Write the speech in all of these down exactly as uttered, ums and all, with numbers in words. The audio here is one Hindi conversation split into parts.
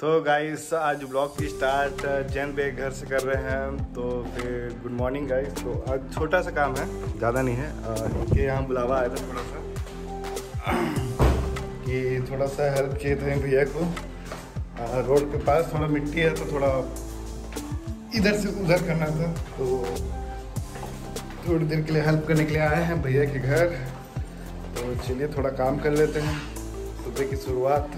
तो गाइस आज ब्लॉग की स्टार्ट जैन बे घर से कर रहे हैं। तो फिर गुड मॉर्निंग गाइस। तो आज छोटा सा काम है, ज़्यादा नहीं है, कि यहाँ बुलावा आया था थोड़ा सा कि थोड़ा सा हेल्प चाहिए था भैया को। रोड के पास थोड़ा मिट्टी है तो थोड़ा इधर से उधर करना था, तो थोड़ी देर के लिए हेल्प करने के लिए आए हैं भैया के घर। तो चलिए थोड़ा काम कर लेते हैं। सुबह की शुरुआत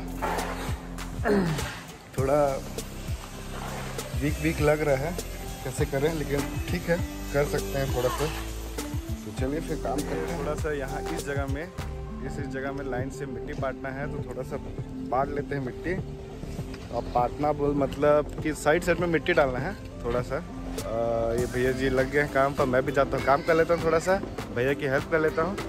थोड़ा वीक वीक लग रहा है, कैसे करें, लेकिन ठीक है कर सकते हैं थोड़ा सा। तो चलिए फिर काम करते हैं। थोड़ा सा यहाँ इस जगह में इस इस जगह में लाइन से मिट्टी पाटना है, तो थोड़ा सा पाट लेते हैं मिट्टी। अब पाटना बोल मतलब कि साइड साइड में मिट्टी डालना है थोड़ा सा। आ, ये भैया जी लग गए हैं काम पर, मैं भी जाता हूँ काम कर लेता हूँ, थोड़ा सा भैया की हेल्प कर लेता हूँ।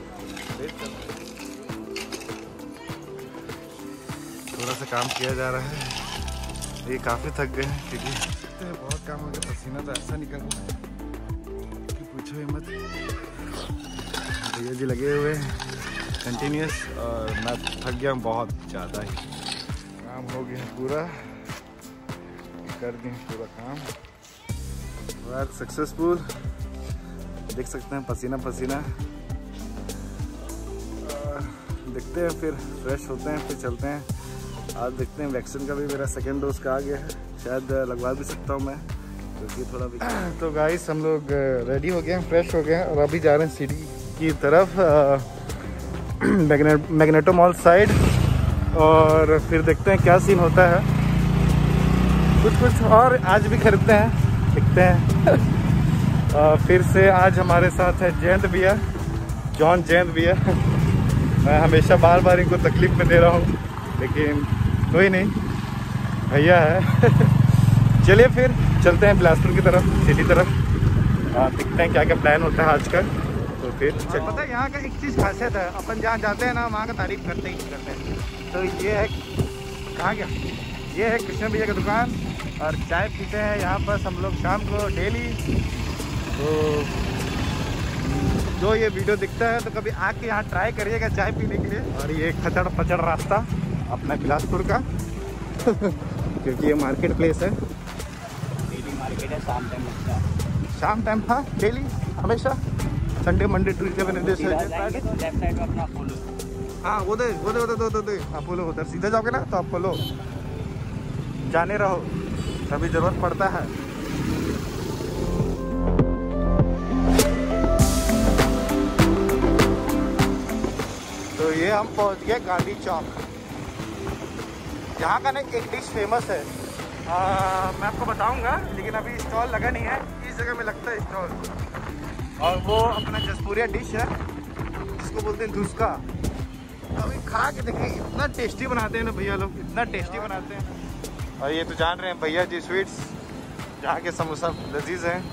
थोड़ा सा काम किया जा रहा है। ये काफ़ी थक गए हैं क्योंकि बहुत काम हो गया, पसीना तो ऐसा निकल रहा है कि पूछो ही मत। भैया जी लगे हुए हैं कंटिन्यूस, और मैं थक गया हूँ बहुत ज़्यादा ही। काम हो गया पूरा, कर दिए पूरा काम, वर्क सक्सेसफुल। देख सकते हैं पसीना पसीना। देखते हैं फिर फ्रेश होते हैं, फिर चलते हैं। आज देखते हैं वैक्सीन का भी मेरा सेकेंड डोज का आ गया है, शायद लगवा भी सकता हूँ मैं, क्योंकि तो थोड़ा भी। तो गाइस हम लोग रेडी हो गए हैं, फ्रेश हो गए हैं, और अभी जा रहे हैं सिटी की तरफ, मैग्नेटो मॉल साइड। और फिर देखते हैं क्या सीन होता है। कुछ कुछ और आज भी खरीदते हैं, देखते हैं। फिर से आज हमारे साथ है जयंत भैया, जॉन जयंत भैया। मैं हमेशा बार बार इनको तकलीफ में दे रहा हूँ, लेकिन कोई नहीं, भैया है। चलिए फिर चलते हैं बिलासपुर की तरफ, सिटी तरफ। देखते हैं क्या क्या प्लान होता है आज का। तो फिर चल पता है यहाँ का एक चीज़ खासियत है, अपन जहाँ जाते हैं ना वहाँ का तारीफ करते ही करते हैं। तो ये है, कहाँ गया, ये है कृष्ण भैया की दुकान, और चाय पीते हैं यहाँ पर हम लोग शाम को डेली। तो जो ये वीडियो दिखता है तो कभी आके यहाँ ट्राई करिएगा चाय पीने के लिए। और ये खचड़ पचड़ रास्ता अपना बिलासपुर का क्योंकि ये मार्केट प्लेस है, डेली मार्केट है, शाम टाइम लगता है। शाम टाइम हाँ डेली हमेशा संडे मंडे ट्यूजडे वेडनेसडे से। लेफ्ट साइड में अपना अपोलो। हाँ वो दे वो दे वो दे वो दे अपोलो, उधर सीधे जाओगे ना तो अपोलो, जाने रहो कभी ज़रूरत पड़ता है। तो ये हम पहुंच गए गांधी चौक। यहाँ का ना एक डिश फेमस है, आ, मैं आपको बताऊंगा, लेकिन अभी स्टॉल लगा नहीं है। इस जगह में लगता है स्टॉल, और वो अपना जसपुरिया डिश है जिसको बोलते हैं धुसका। अभी खा के देखिए, इतना टेस्टी बनाते हैं ना भैया लोग, इतना टेस्टी बनाते हैं। और ये तो जान रहे हैं भैया जी स्वीट्स, जहाँ के समोसा लजीज हैं।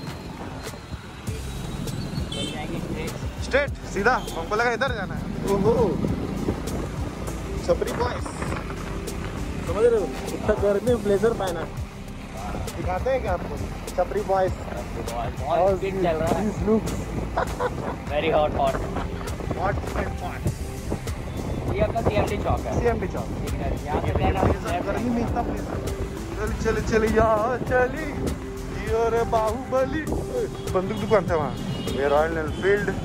स्ट्रेट सीधा, हमको लगा इधर जाना है। ओहो छपरी बॉयज, समझ रहे हो, इतना गर्मी में ब्लेजर पहना, दिखाते हैं क्या आपको छपरी बॉयज। बहुत स्पीड चल रहा है, very hot hot hot and hot. ये अपना सीएमडी चौक है, सीएमडी चौक। ठीक है, यहाँ से जाना गर्मी में इतना चल चल चल या चली जियो रे बाहुबली। बंदूक दुकान था वहाँ, ये रॉयल एनफील्ड।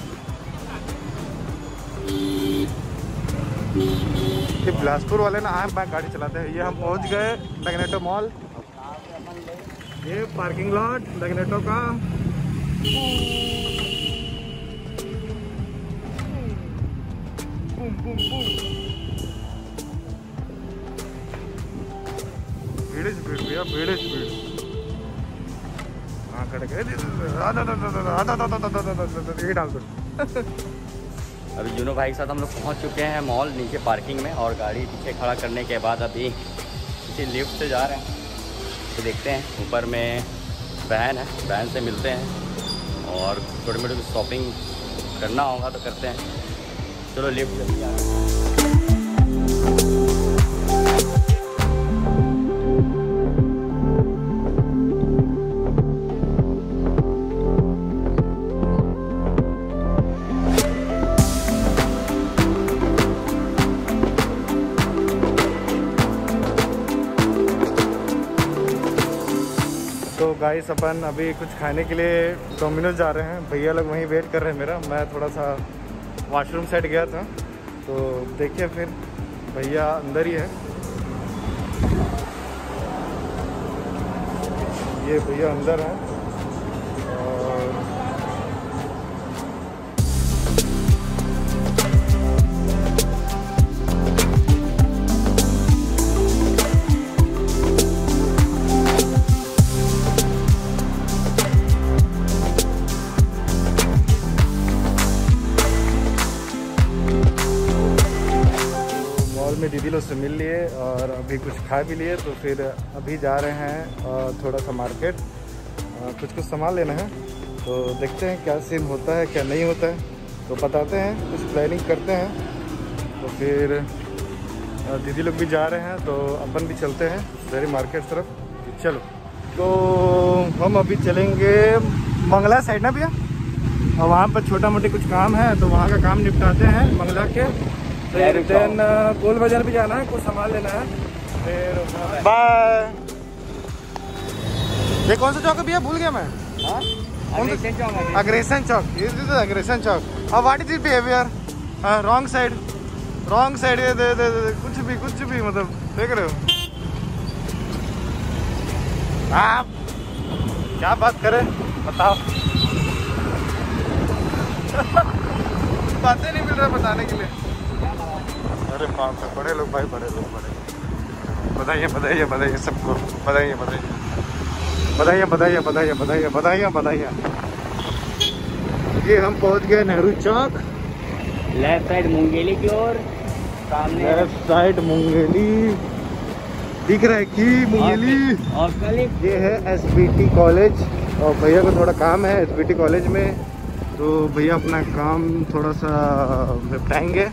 ये बिलासपुर वाले ना आए बैक गाड़ी चलाते हैं। ये हम पहुंच गए मैग्नेटो मॉल, ये पार्किंग लॉट मैग्नेटो का। बूम बूम बूम, भीड़ भीड़ भैया, भीड़ भीड़। हाँ खड़े गए, ये डाल दो। अभी जुनू भाई के साथ हम लोग पहुंच चुके हैं मॉल नीचे पार्किंग में, और गाड़ी पीछे खड़ा करने के बाद अभी किसी लिफ्ट से जा रहे हैं। तो देखते हैं, ऊपर में वैन है, वैन से मिलते हैं, और छोटे मोटे शॉपिंग करना होगा तो करते हैं। चलो लिफ्ट जल्दी आ रहे हैं। तो गाइस अपन अभी कुछ खाने के लिए डोमिनोज जा रहे हैं। भैया लोग वहीं वेट कर रहे हैं मेरा। मैं थोड़ा सा वॉशरूम साइड गया था, तो देखिए फिर भैया अंदर ही है। ये भैया अंदर है और में दीदी लोग से मिल लिए और अभी कुछ खा भी लिए, तो फिर अभी जा रहे हैं और थोड़ा सा मार्केट कुछ कुछ सामान लेना है। तो देखते हैं क्या सीन होता है क्या नहीं होता है, तो बताते हैं, कुछ प्लानिंग करते हैं। तो फिर दीदी लोग भी जा रहे हैं तो अपन भी चलते हैं जहरी मार्केट तरफ। चलो, तो हम अभी चलेंगे मंगला साइड ना भैया, और वहाँ पर छोटा मोटे कुछ काम है तो वहाँ का काम निपटाते हैं मंगला के। फिर देन गोल बाजार भी जाना है, कुछ सामान लेना है। फिर बाय। ये कौन सा चौक है भैया, भूल गया मैं। अग्रेसन चौक, ये अग्रेसन चौक। और what is it behaviour, wrong side, wrong side. ये दे, दे, दे, कुछ भी कुछ भी मतलब देख रहे हो आप, क्या बात करें बताओ। बातें नहीं मिल रहा बताने के लिए। अरे बाप रे, बड़े लोग भाई, बड़े लोग, बड़े। बधाइए बधाइए बधाइए सबको, बधाइए बधाइए बधाइए बधाइए बधाइए बधाइए बधाइए बधाइए। ये हम पहुंच गए नेहरू चौक। लेफ्ट साइड मुंगेली की ओर, सामने लेफ्ट साइड मुंगेली दिख रहा है कि मुंगेली। और ये है एसबीटी कॉलेज, और भैया को थोड़ा काम है एसबीटी कॉलेज में, तो भैया अपना काम थोड़ा सा निपटाएंगे।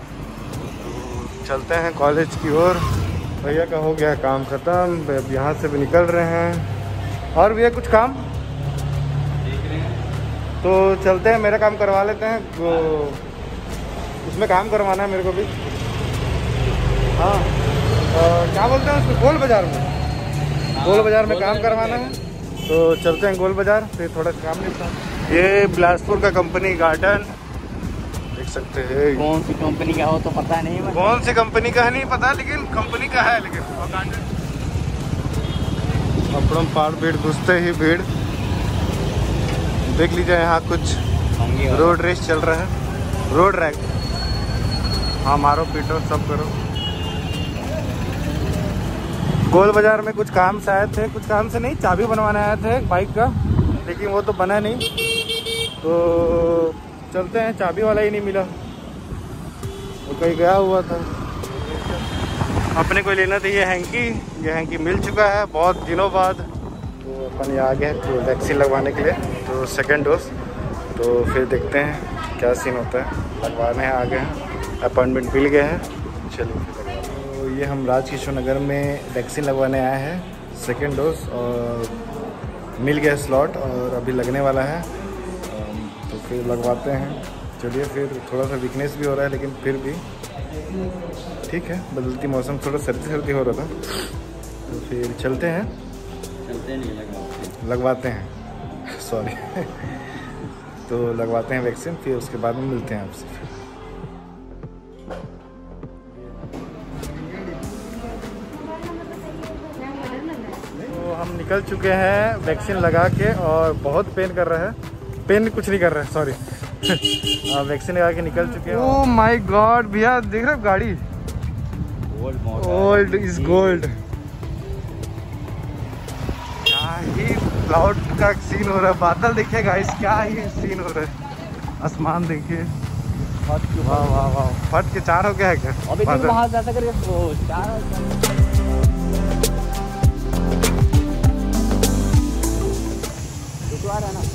चलते हैं कॉलेज की ओर। भैया का हो गया काम ख़त्म, यहाँ से भी निकल रहे हैं। और भैया कुछ काम देख रहे हैं, तो चलते हैं, मेरा काम करवा लेते हैं। तो उसमें काम करवाना है मेरे को भी। हाँ, तो क्या बोलते हैं उसको, गोल बाज़ार में। गोल बाज़ार में काम करवाना है, तो चलते हैं गोल बाज़ार, फिर थोड़ा काम निपटा। ये बिलासपुर का कंपनी गार्डन देख सकते हैं। कौन सी कंपनी का हो तो पता नहीं, मतलब कौन सी कंपनी का है नहीं पता, लेकिन कंपनी का है। लेकिन अपड़म पार भीड़, घुसते ही भीड़। देख लीजिए यहाँ कुछ रोड रेस चल रहा है, रोड रैक। हाँ, मारो पीटो सब करो। गोल बाजार में कुछ काम से आए थे, कुछ काम से नहीं, चाबी बनवाने आए थे बाइक का, लेकिन वो तो बना नहीं। तो चलते हैं, चाबी वाला ही नहीं मिला, वो कहीं गया हुआ था। अपने को लेना था ये हैंकी, ये हैंकी मिल चुका है बहुत दिनों बाद। तो अपन ये आ गए तो वैक्सीन लगवाने के लिए, तो सेकेंड डोज। तो फिर देखते हैं क्या सीन होता है, लगवाने आ गए हैं, अपॉइंटमेंट मिल गए हैं। चलिए फिर, तो ये हम राजकिशोर नगर में वैक्सीन लगवाने आए हैं, सेकेंड डोज, और मिल गया स्लॉट और अभी लगने वाला है, तो फिर लगवाते हैं। चलिए फिर, थोड़ा सा वीकनेस भी हो रहा है, लेकिन फिर भी ठीक है, बदलती मौसम, थोड़ा सर्दी सर्दी हो रहा था, तो फिर चलते हैं, चलते नहीं लगवाते लगवाते हैं सॉरी तो लगवाते हैं वैक्सीन, फिर उसके बाद में मिलते हैं आपसे। फिर तो हम निकल चुके हैं वैक्सीन लगा के, और बहुत पेन कर रहा है। पेन कुछ नहीं कर रहा है, सॉरी। वैक्सीन लगा के निकल चुके हैं। ओह माय गॉड भैया, देख रहे हो गाड़ी, ओल्ड इज गोल्ड। क्या ही क्लाउड का सीन हो रहा है, बादल देखिए गाइस, क्या ही सीन हो रहा है। आसमान देखिए, वाह वाह वाह, फट के चार हो गया है क्या? अभी तो वहां जाता करके तो चार आ रहा है ना।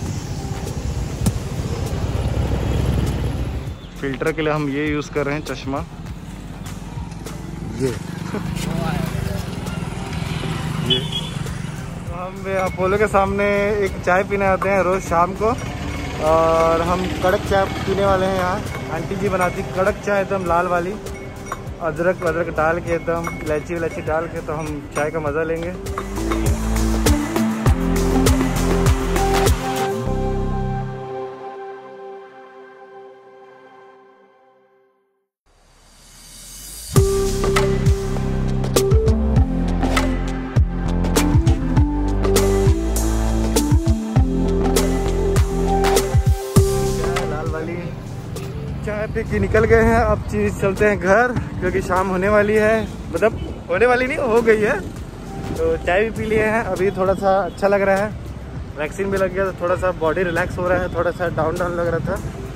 फिल्टर के लिए हम ये यूज कर रहे हैं चश्मा, ये ये तो हम अपोलो के सामने एक चाय पीने आते हैं रोज शाम को, और हम कड़क चाय पीने वाले हैं। यहाँ आंटी जी बनाती कड़क चाय, एकदम लाल वाली, अदरक अदरक डाल के, एकदम इलायची इलायची डाल के, तो हम चाय का मज़ा लेंगे। कि निकल गए हैं। अब चीज चलते हैं घर, क्योंकि शाम होने वाली है, मतलब होने वाली नहीं, हो गई है। तो चाय भी पी लिए हैं, अभी थोड़ा सा अच्छा लग रहा है, वैक्सीन भी लग गया तो थोड़ा सा बॉडी रिलैक्स हो रहा है, थोड़ा सा डाउन डाउन लग रहा था।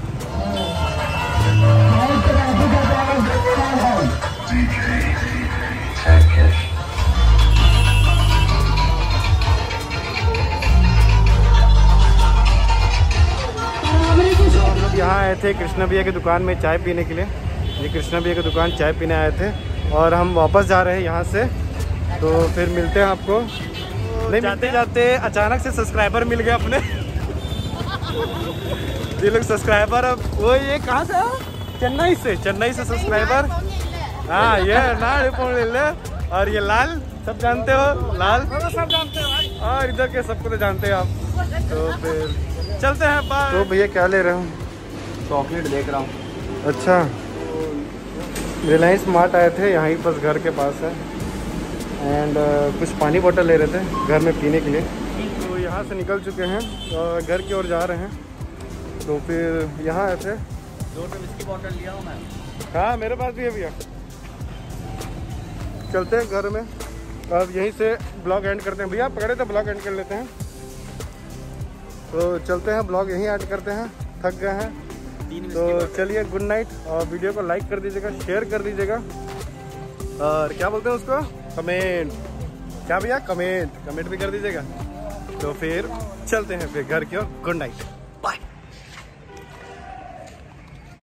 हम लोग यहाँ आए थे कृष्णा भैया की दुकान में चाय पीने के लिए। ये कृष्णा भैया की दुकान चाय पीने आए थे और हम वापस जा रहे हैं यहाँ से, तो फिर मिलते हैं आपको। नहीं, जाते जाते अचानक से सब्सक्राइबर मिल गए अपने। ये लोग सब्सक्राइबर, अब वो ये कहाँ से, चेन्नई से, चेन्नई से सब्सक्राइबर। हाँ ये ना ले, और ये लाल सब जानते हो, लाल सब जानते हो भाई, और इधर के सबको तो जानते हैं आप। तो फिर चलते हैं बाय। तो भैया क्या ले रहे हो? चॉकलेट देख रहा हूँ। अच्छा, रिलायंस स्मार्ट आए थे, यहाँ ही बस घर के पास है। एंड uh, कुछ पानी बोतल ले रहे थे घर में पीने के लिए। तो यहाँ से निकल चुके हैं और घर की ओर जा रहे हैं। तो फिर यहाँ आए थे। दो रुपये विस्की बॉटल लिया हूँ मैं। हाँ मेरे पास भी है भैया। चलते हैं घर में, अब यहीं से ब्लॉग एंड करते हैं। भैया पकड़े तो ब्लॉग एंड कर लेते हैं। तो चलते हैं, ब्लॉग यहीं ऐड करते हैं, थक गए हैं। तो चलिए गुड नाइट, और वीडियो को लाइक कर दीजिएगा, शेयर कर दीजिएगा, और क्या बोलते हैं उसको, कमेंट। क्या भैया, कमेंट कमेंट भी कर दीजिएगा। तो फिर चलते हैं फिर घर की ओर। Good night.